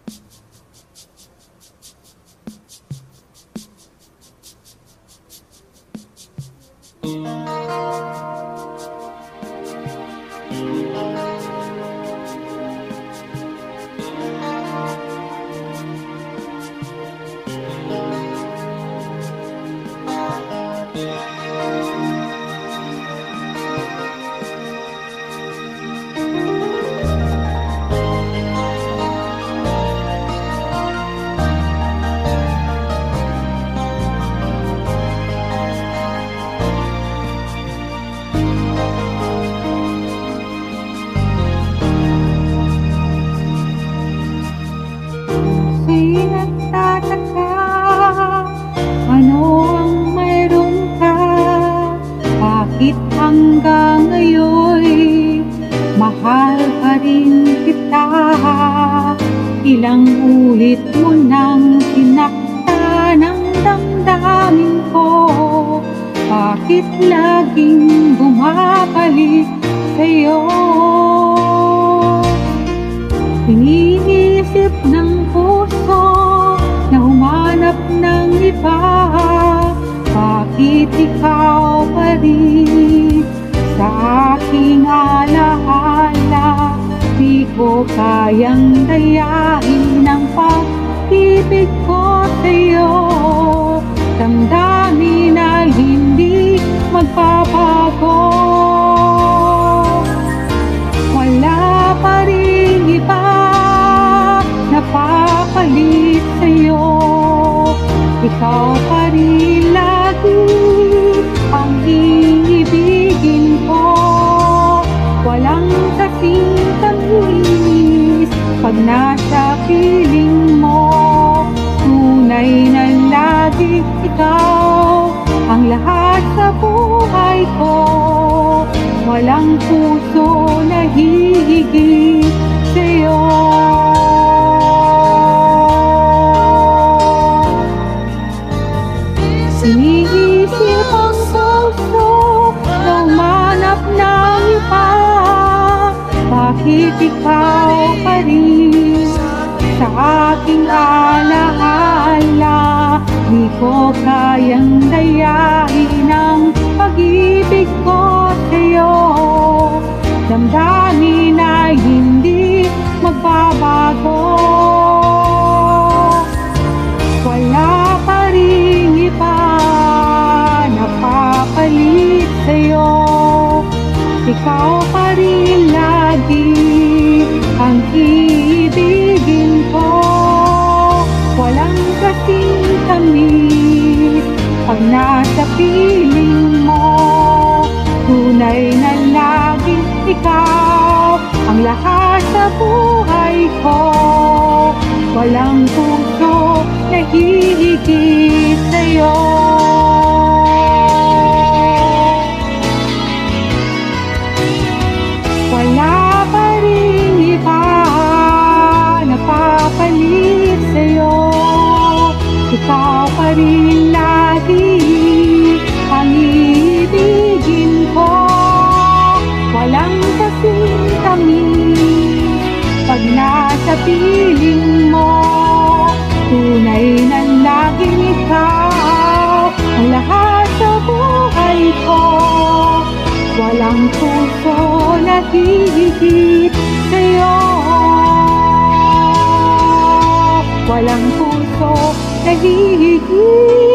Nagtataka, ano ang mayroon ka? Bakit hanggang ngayon mahal pa rin kita? Ilang ulit mo nang sinaktan ang damdamin ko. Bakit laging bumabalik sa'yo? Iniisip ng puso na humanap ng iba. Bakit ikaw pa rin sa aking alaala? Di ko kayang dayain ang pag-ibig ko sa'yo. Damdamin na hindi magbabago. Wala pa rin iba napapalit sa'yo. Ikaw pa rin lagi ang iibigin ko. Walang kasing tamis pag nasa piling mo. Tunay na lagi ikaw ang lahat sa buhay ko. Walang puso na hihigit sa'yo. Iniisip ang puso na humanap ng iba. Bakit ikaw pa rin sa aking alaala? Di ko kayang dayain ang pag-ibig ko sa'yo. Damdamin na hindi magbabago. Wala pa rin iba napapalit sa'yo. Ikaw pa rin lagi ang iibigin ko. Walang kasing tamis pag nasa piling mo. Tunay na lagi ikaw ang lahat sa buhay ko. Walang puso na hihigit sa'yo. Wala pa rin iba napapalit sa'yo. Ikaw pa rin lagi ang iibigin ko. Walang kasing tamis pag nasa piling mo. Tunay na laging ikaw ang lahat sa buhay ko. Walang puso na hihigit sa'yo. Walang puso na hihigit